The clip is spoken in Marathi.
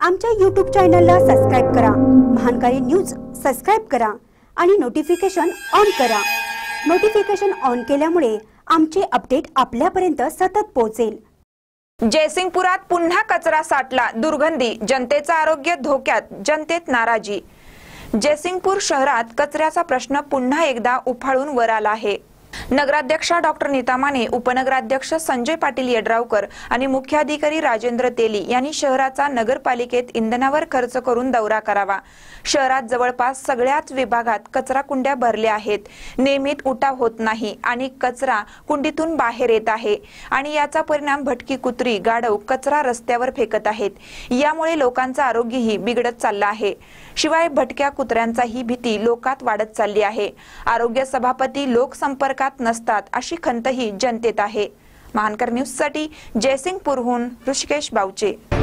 आमच्या YouTube चॅनलला सबस्क्राइब करा, महानकारी न्यूज सबस्क्राइब करा आणि नोटिफिकेशन ऑन करा। नोटिफिकेशन ऑन केल्यामुळे आमचे अपडेट आपल्यापर्यंत सतत पोहोचेल। जयसिंगपुरात पुन्हा कचरा साठला, दुर्गंधी, जनतेचं आरोग्य धोक्यात, जनतेत नाराजी। जयसिंगपूर शहरात कचऱ्याचा प्रश्न पुन्हा एकदा उफाळून वर आला आहे। नगराध्यक्षा डॉक्टर नीता माने, उपनगराध्यक्ष संजय पाटील यड्रावकर आणि मुख्याधिकारी राजेंद्र तेली यांनी शहराचा नगरपालिकेत इंधनावर खर्च करून दौरा करावा। शहरात जवळपास सगळ्याच विभागात कचरा कुंड्या भरल्या आहेत, नियमित उठाव होत नाही आणि कचरा कुंडीतून बाहेर येत आहे आणि याचा परिणाम भटकी कुत्री, गाढव कचरा रस्त्यावर फेकत आहेत। यामुळे लोकांचं आरोग्यही बिघडत चाललं आहे। शिवाय भटक्या कुत्र्यांचाही भीती लोकात वाढत चालली आहे। आरोग्य सभापती लोकसंपर्कात नसतात अशी खंतही जनतेत आहे। महानकर न्यूज साठी जयसिंगपूरहून ऋषिकेश बावचे।